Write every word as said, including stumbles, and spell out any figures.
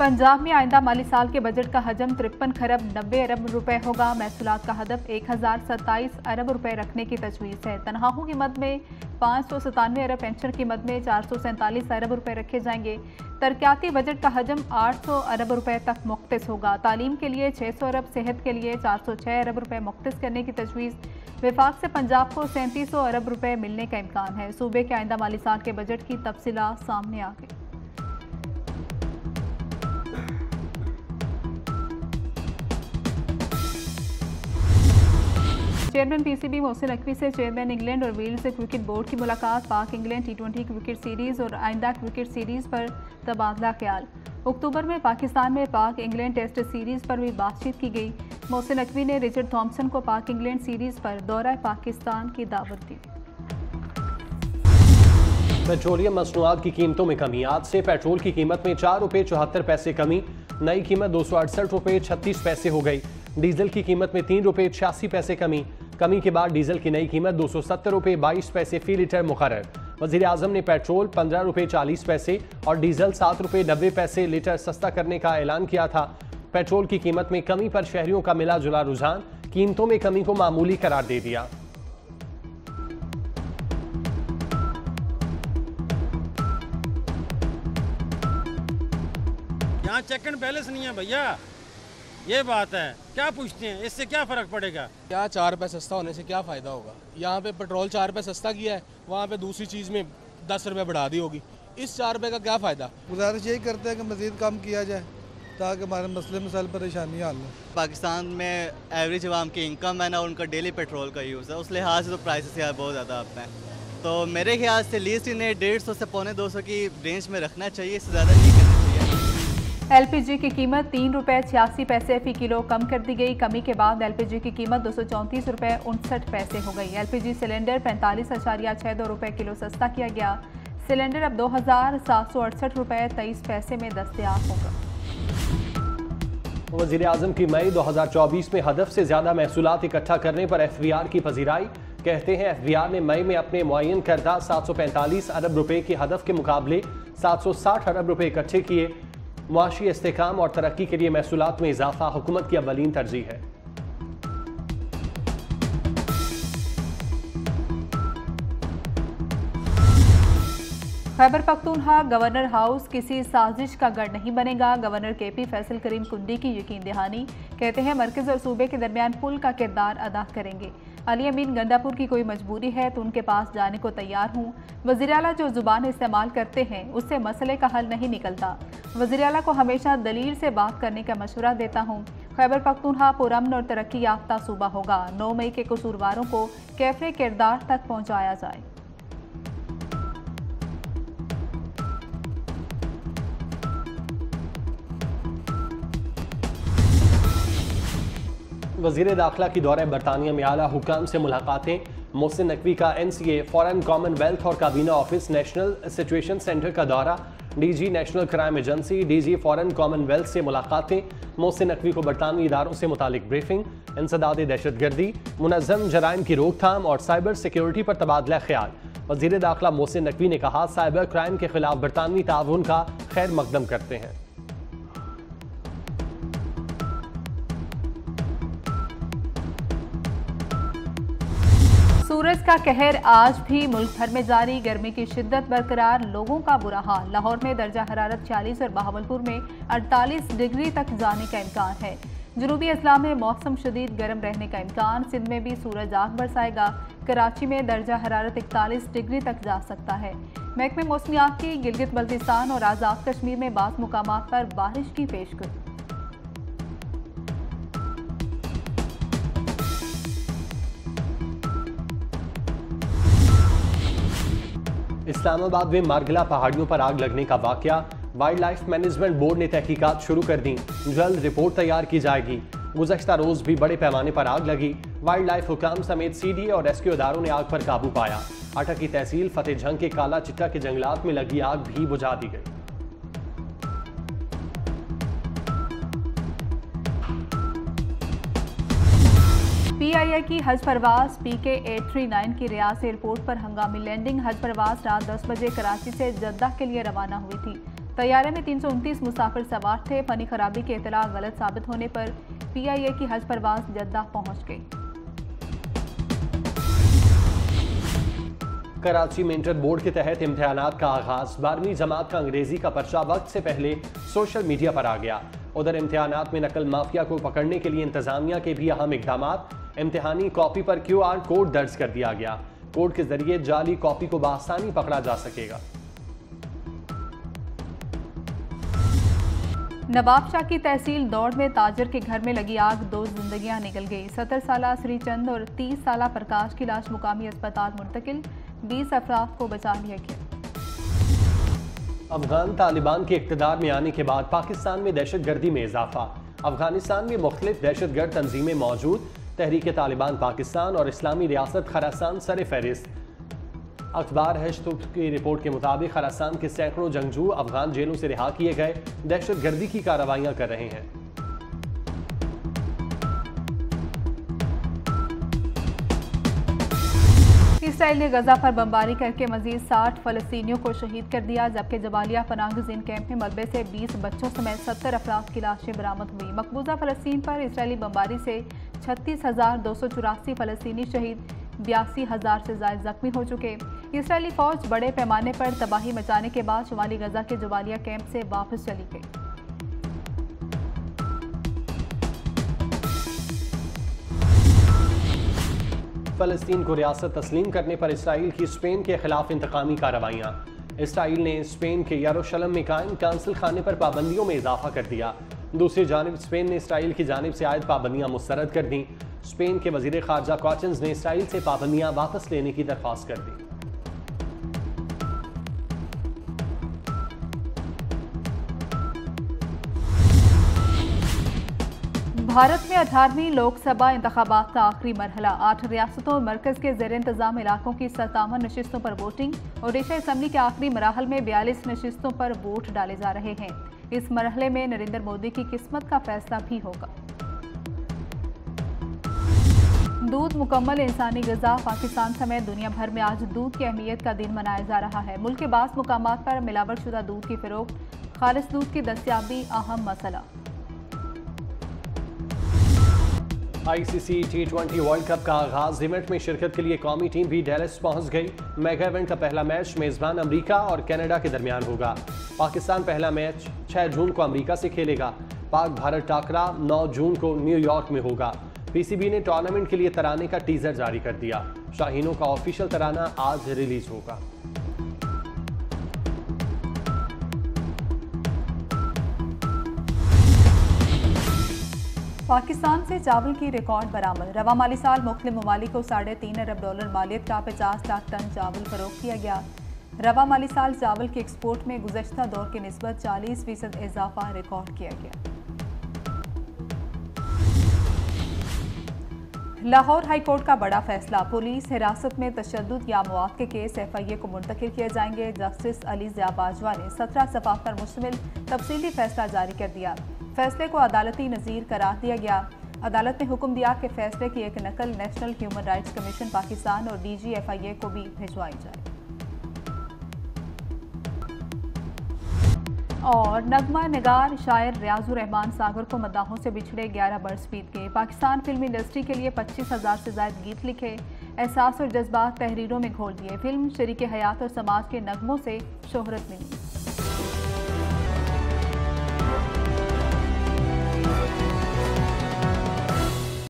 पंजाब में आइंदा माली साल के बजट का हजम तिरपन खरब नब्बे अरब रुपए होगा। महसूलात का हदफ एक हजार सत्ताईस अरब रुपए रखने की तजवीज़ है। तनख्वाहों की मद में पाँच सौ सतानवे अरब, पेंशन की मद में चार सौ सैंतालीस अरब रुपए रखे जाएंगे। तरक्याती बजट का हजम आठ सौ अरब रुपए तक मुख्तस होगा। तालीम के लिए छः सौ अरब, सेहत के लिए चार सौ छः अरब रुपए मुख्तस करने की तजवीज़। विफाक से पंजाब को सैंतीस सौ अरब रुपए मिलने का इम्कान है। सूबे के आइंदा माली साल के बजट की तफसीलात सामने आ गई। चेयरमैन पीसीबी मोहसिन नकवी से चेयरमैन इंग्लैंड और वेल्स क्रिकेट बोर्ड की मुलाकात। Pak England T twenty cricket series और आइंदा क्रिकेट सीरीज़ पर तबादला ख्याल। अक्टूबर में पाकिस्तान में पाक इंग्लैंड टेस्ट सीरीज़ पर भी बातचीत की गई। मोहसिन नकवी ने रिचर्ड थॉम्सन को पाक इंग्लैंड सीरीज़ पर दौरा पाकिस्तान की दावत दी। पेट्रोलियम मसनूआत की कीमतों में कमी। आज से पेट्रोल की कीमत में चार रुपये चौहत्तर पैसे कमी। नई कीमत दो सौ अड़सठ रुपये छत्तीस पैसे हो गई। डीजल की कीमत में तीन रुपये छियासी पैसे कमी। कमी के बाद डीजल की नई कीमत दो सौ सत्तर रुपये बाईस पैसे फी लीटर मुकर्रर। वज़ीर आज़म ने पेट्रोल पंद्रह रुपये चालीस पैसे और डीजल सात रुपये नब्बे पैसे लीटर सस्ता करने का ऐलान किया था। पेट्रोल की कीमत में कमी पर शहरियों का मिला जुला रुझान कीमतों में कमी को मामूली करार दे दिया। यहाँ चेक एंड बैलेंस नहीं है भैया, ये बात है। क्या पूछते हैं, इससे क्या फर्क पड़ेगा? क्या चार रुपये सस्ता होने से क्या फ़ायदा होगा? यहाँ पे पेट्रोल चार रुपये सस्ता किया है, वहाँ पे दूसरी चीज़ में दस रुपये बढ़ा दी होगी। इस चार रुपये का क्या फ़ायदा? गुजारिश यही करते हैं कि मज़ीद कम किया जाए ताकि हमारे मसले मसाइल परेशानी हल हो। पाकिस्तान में एवरेज आवाम की इनकम है ना, उनका डेली पेट्रोल का यूज़ है, उस लिहाज से तो प्राइसेस यार बहुत ज़्यादा आप हैं। तो मेरे ख्याल से लीस्ट इन्हें डेढ़ सौ से पौने दो सौ की रेंज में रखना चाहिए, इससे ज़्यादा नहीं करना चाहिए। एलपीजी की कीमत तीन रुपये छियासी पैसे फी किलो कम कर दी गई। कमी के बाद एलपीजी की कीमत दो सौ चौंतीस रुपये उनसठ पैसे हो गई। एलपीजी सिलेंडर पैंतालीस अशारिया छः दो रुपये किलो सस्ता किया गया। सिलेंडर अब दो हज़ार सात सौ अड़सठ रुपये तेईस पैसे में दस्तयाब होगा। वज़ीर आज़म की मई दो हज़ार चौबीस में हदफ से ज़्यादा महसूलात इकट्ठा करने पर एफ बी आर की पजीराई। कहते हैं एफ बी आर ने मई में अपने मुअय्यन करदा सात सौ पैंतालीस अरब रुपये के हदफ के मुकाबले सात सौ साठ अरब रुपये इकट्ठे किए। मुआशी इस्तेकाम और तरक्की के लिए महसूलात में इजाफा हुकूमत की अव्वलीन तरजीह है। खैबर पख्तूनख्वा गवर्नर हाउस किसी साजिश का गढ़ नहीं बनेगा। गवर्नर के पी फैसल करीम कुंडी की यकीन दहानी। कहते हैं मरकज और सूबे के दरमियान पुल का किरदार अदा करेंगे। अली अमीन गंडापुर की कोई मजबूरी है तो उनके पास जाने को तैयार हूँ। वज़ीर आला जो जुबान इस्तेमाल करते हैं उससे मसले का हल नहीं निकलता। वज़ीर आला को हमेशा दलील से बात करने का मशवरा देता हूँ। खैबर पख्तूनख्वा पुरअमन और तरक्की याफ्ता सूबा होगा। नौ मई के कसूरवारों को कैफे किरदार तक पहुँचाया जाए। वज़ीर दाखिला की दौरे बरतानिया में आला हुकाम से मुलाकातें। मोहसिन नकवी का N C A foreign commonwealth और काबीना ऑफिस नेशनल सिचुएशन सेंटर का दौरा। D G national crime agency, D G foreign commonwealth से मुलाकातें। मोहसिन नकवी को बरतानवी इदारों से मुतालिक ब्रीफिंग। इंसदाद दहशतगर्दी, मुनज़्ज़म जराइम की रोकथाम और साइबर सिक्योरिटी पर तबादला ख्याल। वज़ीर दाखिला मोहसिन नकवी ने कहा साइबर क्राइम के खिलाफ बरतानवी ताउन का खैर मकदम करते हैं। सूरज का कहर आज भी मुल्क भर में जारी। गर्मी की शिद्दत बरकरार, लोगों का बुरा हाल। लाहौर में दर्जा हरारत छियालीस और बहावलपुर में अड़तालीस डिग्री तक जाने का इम्कान है। जनूबी अजला में मौसम शदीद गर्म रहने का इम्कान। सिंध में भी सूरज आग बरसाएगा। कराची में दर्जा हरारत इकतालीस डिग्री तक जा सकता है। महकमे मौसमियात की गिलगित बल्तिस्तान और आज़ाद कश्मीर में बाज़ मुकामात पर बारिश की पेशगोई। इस्लामाबाद में मारगिला पहाड़ियों पर आग लगने का वाकया। वाइल्ड लाइफ मैनेजमेंट बोर्ड ने तहकीकात शुरू कर दी। जल्द रिपोर्ट तैयार की जाएगी। गुज़श्ता रोज भी बड़े पैमाने पर आग लगी। वाइल्ड लाइफ हुकाम समेत सी डी ए और रेस्क्यू इदारों ने आग पर काबू पाया। अटक की तहसील फतेह जंग के काला चिट्टा के जंगलात में लगी आग भी बुझा दी गई। पी आई ए की हज परवाज P K eight three nine की रियाज एयरपोर्ट पर हंगामी लैंडिंग। हज परवाज रात दस बजे कराची से जद्दा के लिए रवाना हुई थी। तैयारे में तीन सौ उनतीस मुसाफिर सवार थे। फनी खराबी की इतला गलत साबित होने पर पीआईए की हज परवाज जद्दा पहुंच गई। कराची में इंटर बोर्ड के तहत इम्तिहानात का आगाज। बारहवीं जमात का अंग्रेजी का पर्चा वक्त से पहले सोशल मीडिया पर आ गया। उधर इम्तिहानात में नकल माफिया को पकड़ने के लिए इंतजामिया के भी अहम इकदामात। इम्तिहानी कॉपी पर क्यू आर कोड दर्ज कर दिया गया। कोड के जरिए जाली कॉपी को बआसानी पकड़ा जा सकेगा। नवाबशाह की तहसील दौड़ में ताजर के घर में लगी आग, दो जिंदगियां निकल गई। सत्तर साल श्रीचंद और तीस साल प्रकाश की लाश मुकामी अस्पताल मुंतकिल। बीस अफराद को बचा लिया गया। अफगान तालिबान के इक़्तिदार में आने के बाद पाकिस्तान में दहशतगर्दी में इजाफा। अफगानिस्तान में मुख्तलिफ दहशतगर्द तंजीमें मौजूद। तहरीक तालिबान पाकिस्तान और इस्लामी रियासत खरासान सर फहरिस्त। अखबार हश्तुब की रिपोर्ट के मुताबिक खरासान के सैकड़ों जंगजू अफगान जेलों से रिहा किए गए, दहशतगर्दी की कार्रवाइयां कर रहे हैं। इसराइल ने गजा पर बमबारी करके मजीद साठ फलस्तीनियों को शहीद कर दिया, जबकि जबालिया पनाहगज़ीन कैंप में मलबे से बीस बच्चों समेत सत्तर अफराद की लाशें बरामद हुई। मकबूजा फलस्तीन पर इसराइली बमबारी से छत्तीस हजार दो सौ चौरासी फलस्तीनी शहीद, बयासी हजार से ज्यादा जख्मी हो चुके। इसराइली फौज बड़े पैमाने पर तबाही मचाने के बाद शुमाली गजा के जबालिया कैंप से वापस चली गई। फलस्तीन को रियासत तस्लीम करने पर इसराइल की स्पेन के खिलाफ इंतकामी कार्रवाइयाँ। इसराइल ने स्पेन के यरूशलेम में कायम कांसल खाने पर पाबंदियों में इजाफा कर दिया। दूसरी जानिब स्पेन ने इसराइल की जानिब से आयद पाबंदियाँ मुस्तरद कर दी। स्पेन के वजीर खारजा कॉटन्स ने इसराइल से पाबंदियाँ वापस लेने की दरख्वास्त कर दी। भारत में अठारहवीं लोकसभा इंतखाबात का आखिरी मरहला। आठ रियासतों और मरकज के जेर इंतजाम इलाकों की सत्तावन नशिस्तों पर वोटिंग। ओडिशा असम्बली के आखिरी मराहल में बयालीस नशिस्तों पर वोट डाले जा रहे हैं। इस मरहले में नरेंद्र मोदी की किस्मत का फैसला भी होगा। दूध मुकम्मल इंसानी ग़िज़ा। पाकिस्तान समेत दुनिया भर में आज दूध की अहमियत का दिन मनाया जा रहा है। मुल्क के बास मुकामात पर मिलावट शुदा दूध की फरोख्त, खालिस दूध की दस्तयाबी अहम मसला। ICC T twenty world cup का आगाज। इवेंट में शिरकत के लिए कौमी टीम भी डेलस पहुंच गई। मेगा इवेंट का पहला मैच मेजबान अमेरिका और कनाडा के दरमियान होगा। पाकिस्तान पहला मैच छह जून को अमेरिका से खेलेगा। पाक भारत टाकरा नौ जून को न्यूयॉर्क में होगा। पीसीबी ने टूर्नामेंट के लिए तराने का टीजर जारी कर दिया। शाहीनों का ऑफिशियल तराना आज रिलीज होगा। पाकिस्तान से चावल की रिकॉर्ड बरामद। रवा माली साल मुख्तलिफ ममालिक को साढ़े तीन अरब डॉलर मालियत का पचास लाख टन चावल फरोख्त किया गया। रवा माली साल चावल के एक्सपोर्ट में गुज़श्ता दौर की निस्बत चालीस फीसद इजाफा रिकॉर्ड किया गया। लाहौर हाई कोर्ट का बड़ा फैसला। पुलिस हिरासत में तशद्दुद या मवाद के केस एफ आई ए को मुंतकिल किए जाएंगे। जस्टिस अली ज़िया बाजवा ने सत्रह सफ़ात पर मुश्तमिल तफसीली फैसला जारी कर दिया। फैसले को अदालती नज़ीर करार दिया गया। अदालत ने हुक्म दिया कि फैसले की एक नकल national human rights commission Pakistan और डी जी एफ आई ए को भी भिजवाई जाए। और नगमा निगार शायर रियाजुर रहमान सागर को मद्दाहों से बिछड़े ग्यारह बरस बीत गए। पाकिस्तान फिल्म इंडस्ट्री के लिए पच्चीस हजार से ज्यादा गीत लिखे, एहसास और जज्बात तहरीरों में घोल दिए। फिल्म शरीके हयात और समाज के नगमों से शोहरत मिली।